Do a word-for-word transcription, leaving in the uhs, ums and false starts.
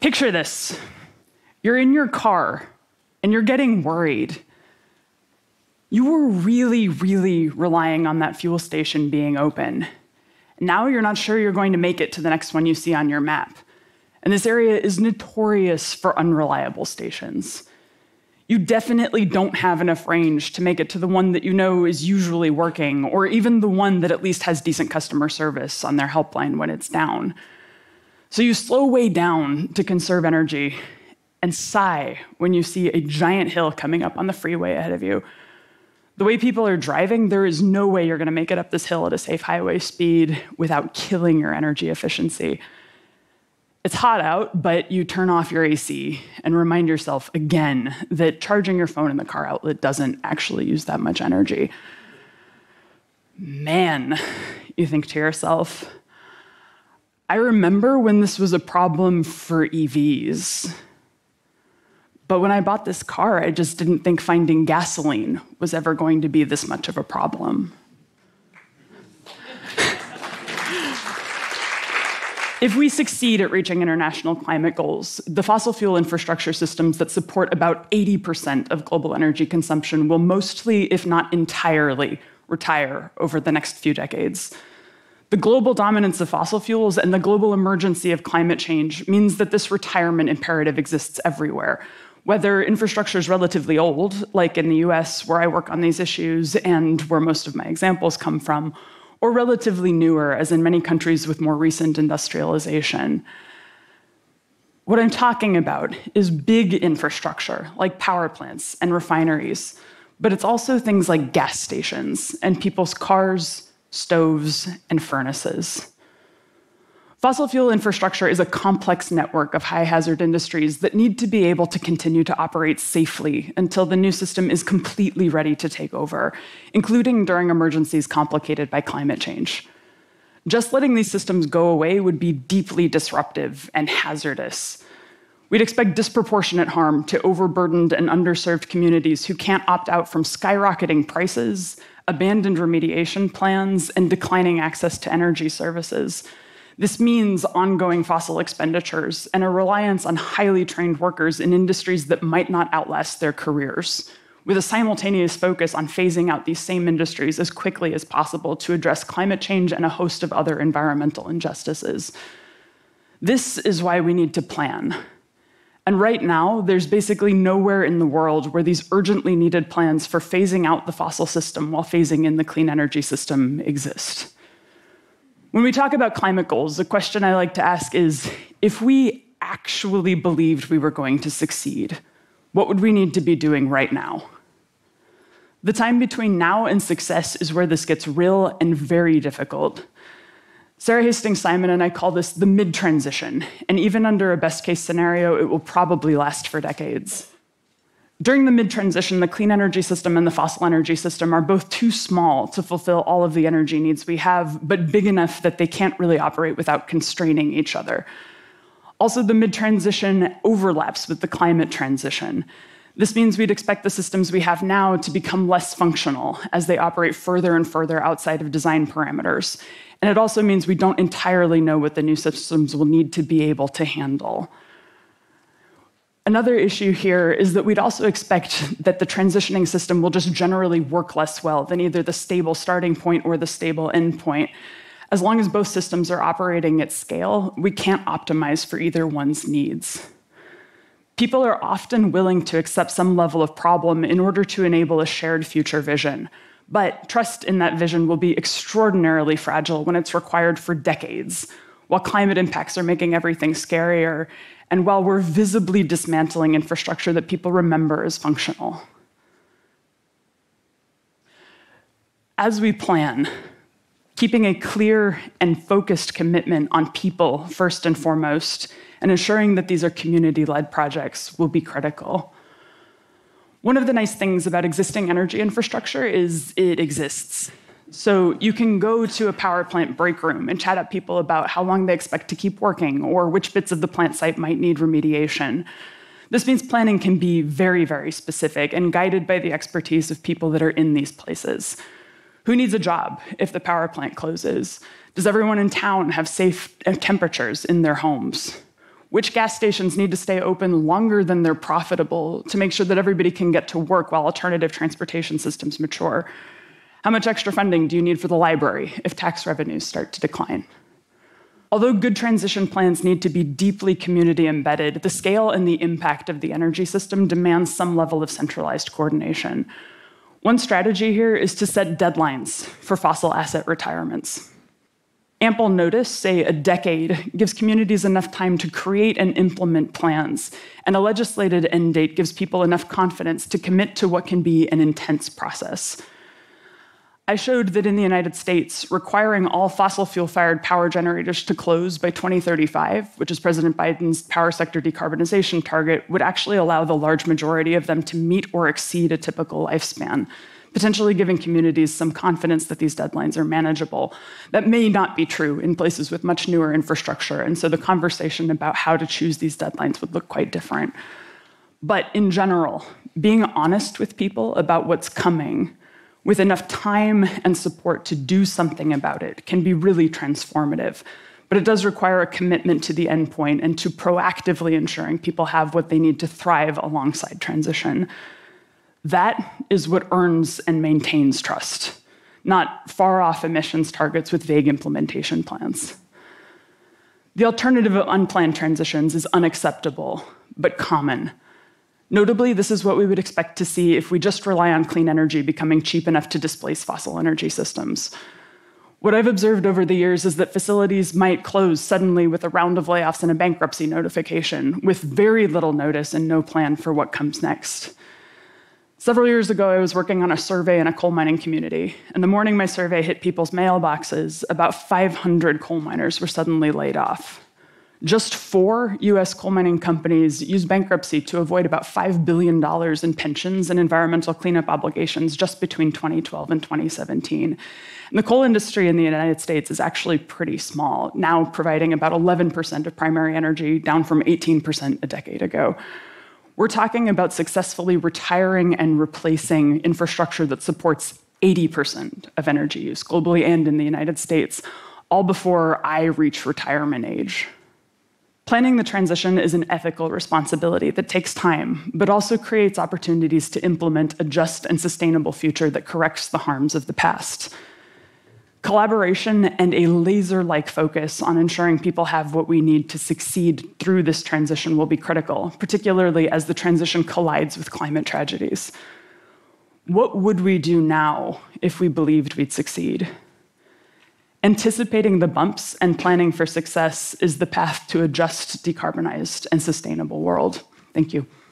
Picture this. You're in your car, and you're getting worried. You were really, really relying on that fuel station being open. Now you're not sure you're going to make it to the next one you see on your map. And this area is notorious for unreliable stations. You definitely don't have enough range to make it to the one that you know is usually working, or even the one that at least has decent customer service on their helpline when it's down. So you slow way down to conserve energy and sigh when you see a giant hill coming up on the freeway ahead of you. The way people are driving, there is no way you're going to make it up this hill at a safe highway speed without killing your energy efficiency. It's hot out, but you turn off your A C and remind yourself again that charging your phone in the car outlet doesn't actually use that much energy. Man, you think to yourself, I remember when this was a problem for E Vs. But when I bought this car, I just didn't think finding gasoline was ever going to be this much of a problem. If we succeed at reaching international climate goals, the fossil fuel infrastructure systems that support about eighty percent of global energy consumption will mostly, if not entirely, retire over the next few decades. The global dominance of fossil fuels and the global emergency of climate change means that this retirement imperative exists everywhere. Whether infrastructure is relatively old, like in the U S, where I work on these issues and where most of my examples come from, or relatively newer, as in many countries with more recent industrialization. What I'm talking about is big infrastructure, like power plants and refineries, but it's also things like gas stations and people's cars, stoves, and furnaces. Fossil fuel infrastructure is a complex network of high-hazard industries that need to be able to continue to operate safely until the new system is completely ready to take over, including during emergencies complicated by climate change. Just letting these systems go away would be deeply disruptive and hazardous. We'd expect disproportionate harm to overburdened and underserved communities who can't opt out from skyrocketing prices, abandoned remediation plans, and declining access to energy services. This means ongoing fossil expenditures and a reliance on highly trained workers in industries that might not outlast their careers, with a simultaneous focus on phasing out these same industries as quickly as possible to address climate change and a host of other environmental injustices. This is why we need to plan. And right now, there's basically nowhere in the world where these urgently needed plans for phasing out the fossil system while phasing in the clean energy system exist. When we talk about climate goals, the question I like to ask is, if we actually believed we were going to succeed, what would we need to be doing right now? The time between now and success is where this gets real and very difficult. Sarah Hastings-Simon and I call this the mid-transition, and even under a best-case scenario, it will probably last for decades. During the mid-transition, the clean energy system and the fossil energy system are both too small to fulfill all of the energy needs we have, but big enough that they can't really operate without constraining each other. Also, the mid-transition overlaps with the climate transition. This means we'd expect the systems we have now to become less functional as they operate further and further outside of design parameters. And it also means we don't entirely know what the new systems will need to be able to handle. Another issue here is that we'd also expect that the transitioning system will just generally work less well than either the stable starting point or the stable end point. As long as both systems are operating at scale, we can't optimize for either one's needs. People are often willing to accept some level of problem in order to enable a shared future vision. But trust in that vision will be extraordinarily fragile when it's required for decades, while climate impacts are making everything scarier, and while we're visibly dismantling infrastructure that people remember as functional. As we plan, keeping a clear and focused commitment on people first and foremost, and ensuring that these are community-led projects will be critical. One of the nice things about existing energy infrastructure is it exists. So you can go to a power plant break room and chat up people about how long they expect to keep working or which bits of the plant site might need remediation. This means planning can be very, very specific and guided by the expertise of people that are in these places. Who needs a job if the power plant closes? Does everyone in town have safe temperatures in their homes? Which gas stations need to stay open longer than they're profitable to make sure that everybody can get to work while alternative transportation systems mature? How much extra funding do you need for the library if tax revenues start to decline? Although good transition plans need to be deeply community embedded, the scale and the impact of the energy system demands some level of centralized coordination. One strategy here is to set deadlines for fossil asset retirements. Ample notice, say a decade, gives communities enough time to create and implement plans, and a legislated end date gives people enough confidence to commit to what can be an intense process. I showed that in the United States, requiring all fossil fuel-fired power generators to close by twenty thirty-five, which is President Biden's power sector decarbonization target, would actually allow the large majority of them to meet or exceed a typical lifespan, potentially giving communities some confidence that these deadlines are manageable. That may not be true in places with much newer infrastructure, and so the conversation about how to choose these deadlines would look quite different. But in general, being honest with people about what's coming, with enough time and support to do something about it, can be really transformative. But it does require a commitment to the endpoint and to proactively ensuring people have what they need to thrive alongside transition. That is what earns and maintains trust, not far-off emissions targets with vague implementation plans. The alternative of unplanned transitions is unacceptable, but common. Notably, this is what we would expect to see if we just rely on clean energy becoming cheap enough to displace fossil energy systems. What I've observed over the years is that facilities might close suddenly with a round of layoffs and a bankruptcy notification, with very little notice and no plan for what comes next. Several years ago, I was working on a survey in a coal mining community, and the morning my survey hit people's mailboxes, about five hundred coal miners were suddenly laid off. Just four U S coal mining companies used bankruptcy to avoid about five billion dollars in pensions and environmental cleanup obligations just between twenty twelve and twenty seventeen. And the coal industry in the United States is actually pretty small, now providing about eleven percent of primary energy, down from eighteen percent a decade ago. We're talking about successfully retiring and replacing infrastructure that supports eighty percent of energy use globally and in the United States, all before I reach retirement age. Planning the transition is an ethical responsibility that takes time, but also creates opportunities to implement a just and sustainable future that corrects the harms of the past. Collaboration and a laser-like focus on ensuring people have what we need to succeed through this transition will be critical, particularly as the transition collides with climate tragedies. What would we do now if we believed we'd succeed? Anticipating the bumps and planning for success is the path to a just, decarbonized, and sustainable world. Thank you.